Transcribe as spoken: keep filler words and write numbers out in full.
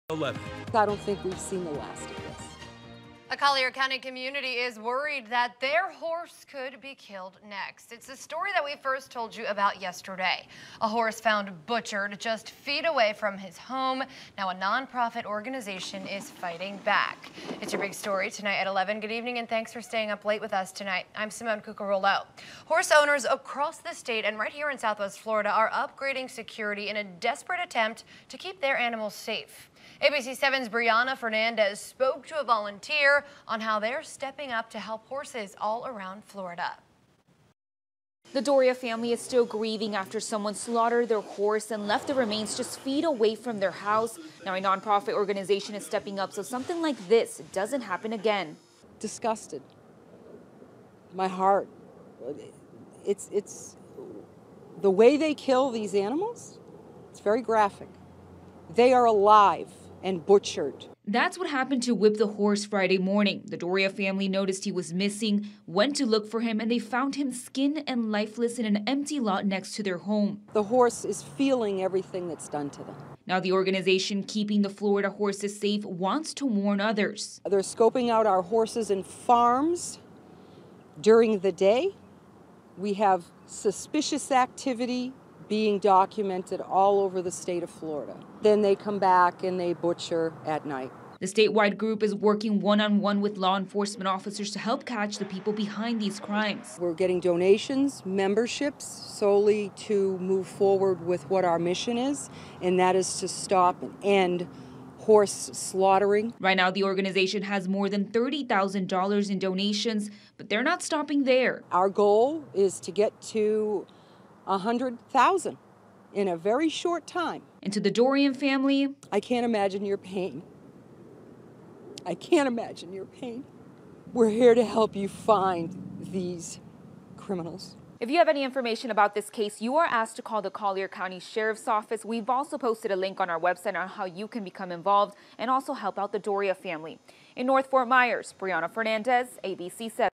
eleven. I don't think we've seen the last of this. A Collier County community is worried that their horse could be killed next. It's a story that we first told you about yesterday. A horse found butchered just feet away from his home. Now a nonprofit organization is fighting back. It's your big story tonight at eleven. Good evening and thanks for staying up late with us tonight. I'm Simone Cucurullo. Horse owners across the state and right here in Southwest Florida are upgrading security in a desperate attempt to keep their animals safe. A B C seven's Brianna Fernandez spoke to a volunteer on how they're stepping up to help horses all around Florida. The Doria family is still grieving after someone slaughtered their horse and left the remains just feet away from their house. Now a nonprofit organization is stepping up so something like this doesn't happen again. Disgusted. My heart. It's, it's the way they kill these animals. It's very graphic. They are alive and butchered. That's what happened to Whip the horse Friday morning. The Doria family noticed he was missing, went to look for him, and they found him skinned and lifeless in an empty lot next to their home. The horse is feeling everything that's done to them. Now the organization Keeping the Florida Horses Safe wants to warn others. They're scoping out our horses and farms during the day. We have suspicious activity being documented all over the state of Florida. Then they come back and they butcher at night. The statewide group is working one-on-one with law enforcement officers to help catch the people behind these crimes. We're getting donations, memberships, solely to move forward with what our mission is, and that is to stop and end horse slaughtering. Right now, the organization has more than thirty thousand dollars in donations, but they're not stopping there. Our goal is to get to one hundred thousand in a very short time. And to the Dorian family, I can't imagine your pain. I can't imagine your pain. We're here to help you find these criminals. If you have any information about this case, you are asked to call the Collier County Sheriff's Office. We've also posted a link on our website on how you can become involved and also help out the Doria family. In North Fort Myers, Brianna Fernandez, A B C seven.